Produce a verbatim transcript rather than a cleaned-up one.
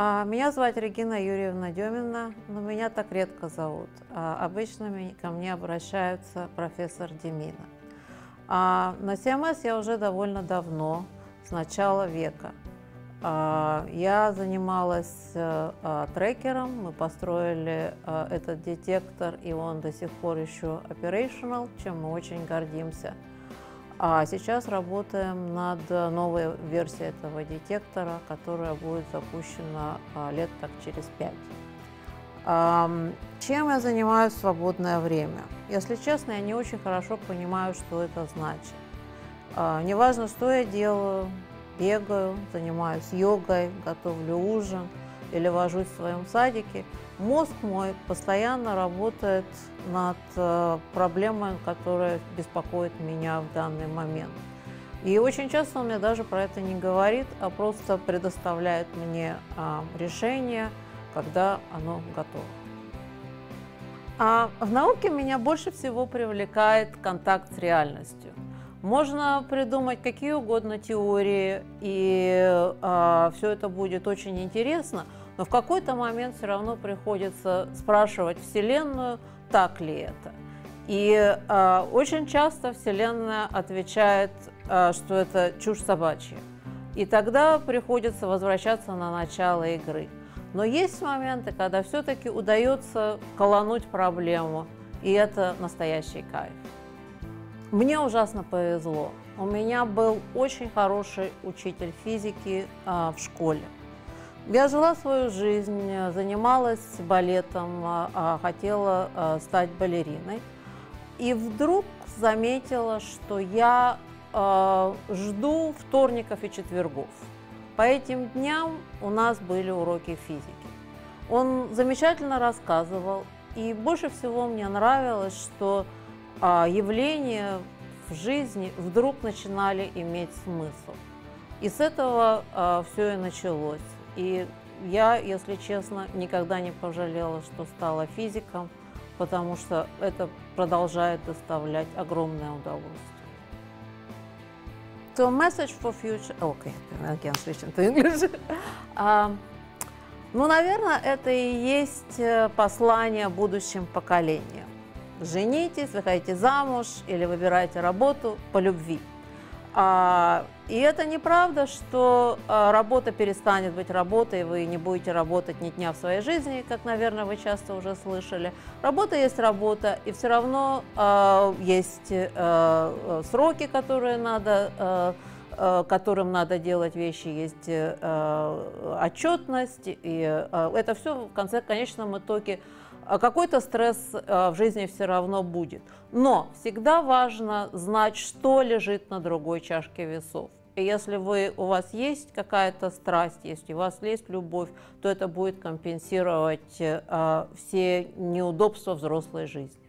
А, Меня зовут Регина Юрьевна Демина, но меня так редко зовут. А, Обычно ми- ко мне обращаются профессор Демина. А на си эм эс я уже довольно давно, с начала века. А, Я занималась э, а, трекером, мы построили а, этот детектор, и он до сих пор еще operational, чем мы очень гордимся. А сейчас работаем над новой версией этого детектора, которая будет запущена а, лет так через пять. Ам, Чем я занимаюсь в свободное время? Если честно, я не очень хорошо понимаю, что это значит. А, Неважно, что я делаю, бегаю, занимаюсь йогой, готовлю ужин или вожусь в своем садике, мозг мой постоянно работает над э, проблемой, которая беспокоит меня в данный момент. И очень часто он мне даже про это не говорит, а просто предоставляет мне а, решение, когда оно готово. А в науке меня больше всего привлекает контакт с реальностью. Можно придумать какие угодно теории, и а, все это будет очень интересно, но в какой-то момент все равно приходится спрашивать Вселенную, так ли это. И а, очень часто Вселенная отвечает, а, что это чушь собачья. И тогда приходится возвращаться на начало игры. Но есть моменты, когда все-таки удается колонуть проблему, и это настоящий кайф. Мне ужасно повезло. У меня был очень хороший учитель физики а, в школе. Я жила свою жизнь, занималась балетом, а, хотела а, стать балериной. И вдруг заметила, что я а, жду вторников и четвергов. По этим дням у нас были уроки физики. Он замечательно рассказывал, и больше всего мне нравилось, что а, явления в жизни вдруг начинали иметь смысл. И с этого а, все и началось. И я, если честно, никогда не пожалела, что стала физиком, потому что это продолжает доставлять огромное удовольствие. So, message for future... Okay, again, switching to English. А, ну, наверное, это и есть послание будущим поколениям. Женитесь, выходите замуж или выбирайте работу по любви. А, и это неправда, что а, работа перестанет быть работой, и вы не будете работать ни дня в своей жизни, как, наверное, вы часто уже слышали. Работа есть работа, и все равно а, есть а, сроки, которые надо, а, а, которым надо делать вещи, есть а, отчетность, и а, это все в конце, конечном итоге какой-то стресс в жизни все равно будет. Но всегда важно знать, что лежит на другой чашке весов. И если вы, у вас есть какая-то страсть, если у вас есть любовь, то это будет компенсировать все неудобства взрослой жизни.